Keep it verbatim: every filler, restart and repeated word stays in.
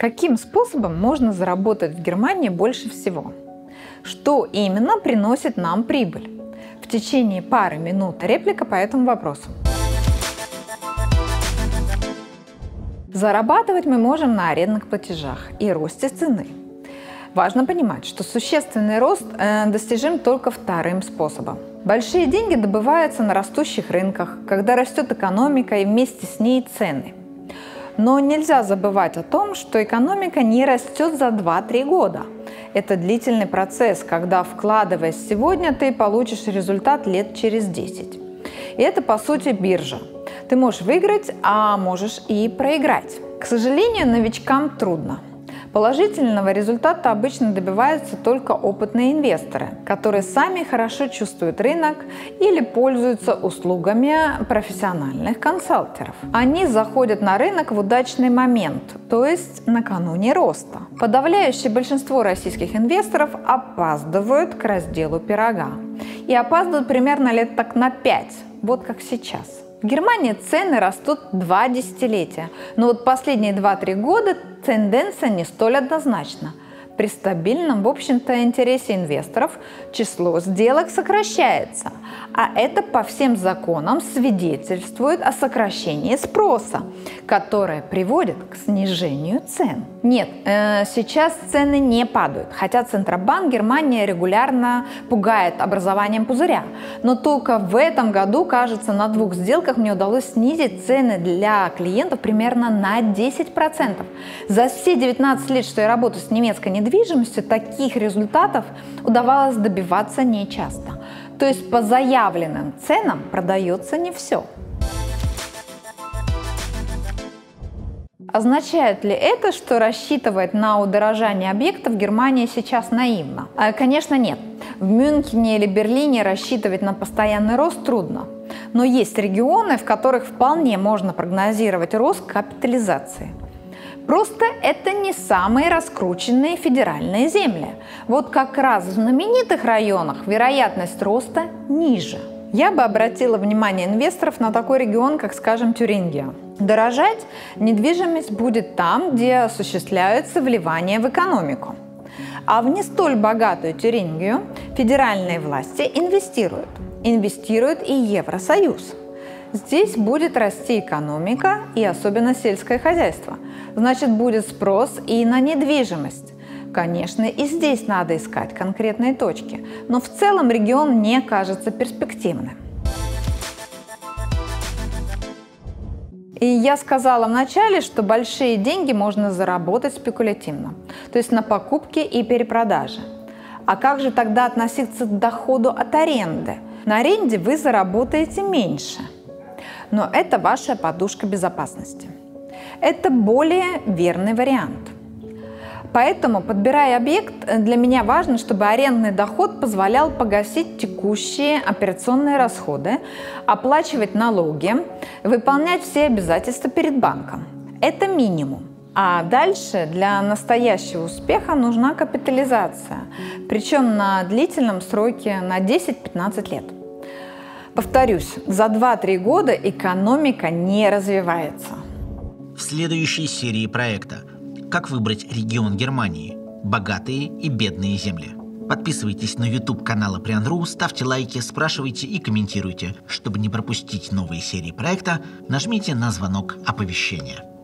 Каким способом можно заработать в Германии больше всего? Что именно приносит нам прибыль? В течение пары минут реплика по этому вопросу. Зарабатывать мы можем на арендных платежах и росте цены. Важно понимать, что существенный рост э, достижим только вторым способом. Большие деньги добываются на растущих рынках, когда растет экономика и вместе с ней цены. Но нельзя забывать о том, что экономика не растет за два-три года. Это длительный процесс, когда, вкладываясь сегодня, ты получишь результат лет через десять. И это, по сути, биржа. Ты можешь выиграть, а можешь и проиграть. К сожалению, новичкам трудно. Положительного результата обычно добиваются только опытные инвесторы, которые сами хорошо чувствуют рынок или пользуются услугами профессиональных консалтеров. Они заходят на рынок в удачный момент, то есть накануне роста. Подавляющее большинство российских инвесторов опаздывают к разделу пирога. И опаздывают примерно лет так на пять, вот как сейчас. В Германии цены растут два десятилетия, но вот последние два-три года тенденция не столь однозначна. При стабильном, в общем-то, интересе инвесторов число сделок сокращается, а это по всем законам свидетельствует о сокращении спроса, которое приводит к снижению цен. Нет, э, сейчас цены не падают, хотя Центробанк Германии регулярно пугает образованием пузыря. Но только в этом году, кажется, на двух сделках мне удалось снизить цены для клиентов примерно на десять процентов. За все девятнадцать лет, что я работаю с немецкой недвижимостью, таких результатов удавалось добиваться нечасто. То есть по заявленным ценам продается не все. Означает ли это, что рассчитывать на удорожание объектов в Германии сейчас наивно? Конечно, нет. В Мюнхене или Берлине рассчитывать на постоянный рост трудно. Но есть регионы, в которых вполне можно прогнозировать рост капитализации. Просто это не самые раскрученные федеральные земли. Вот как раз в знаменитых районах вероятность роста ниже. Я бы обратила внимание инвесторов на такой регион, как, скажем, Тюрингия. Дорожать недвижимость будет там, где осуществляются вливания в экономику. А в не столь богатую Тюрингию федеральные власти инвестируют. Инвестирует и Евросоюз. Здесь будет расти экономика и особенно сельское хозяйство. Значит, будет спрос и на недвижимость. Конечно, и здесь надо искать конкретные точки, но в целом регион не кажется перспективным. И я сказала вначале, что большие деньги можно заработать спекулятивно, то есть на покупке и перепродаже. А как же тогда относиться к доходу от аренды? На аренде вы заработаете меньше, но это ваша подушка безопасности. Это более верный вариант. Поэтому, подбирая объект, для меня важно, чтобы арендный доход позволял погасить текущие операционные расходы, оплачивать налоги, выполнять все обязательства перед банком. Это минимум. А дальше для настоящего успеха нужна капитализация, причем на длительном сроке на десять-пятнадцать лет. Повторюсь, за два-три года экономика не развивается. В следующей серии проекта «Как выбрать регион Германии. Богатые и бедные земли». Подписывайтесь на YouTube-канал Apprian.ru, ставьте лайки, спрашивайте и комментируйте. Чтобы не пропустить новые серии проекта, нажмите на звонок оповещения.